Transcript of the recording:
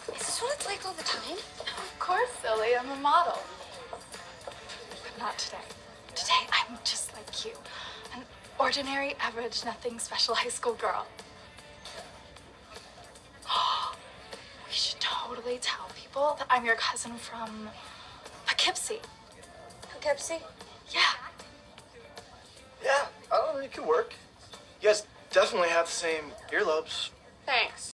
Is this what it's like all the time? Of course, silly. I'm a model. But not today. Today, I'm just like you. An ordinary, average, nothing special high school girl. We should totally tell people that I'm your cousin from Poughkeepsie. Poughkeepsie? Yeah. Yeah, I don't know, it could work. You guys definitely have the same earlobes. Thanks.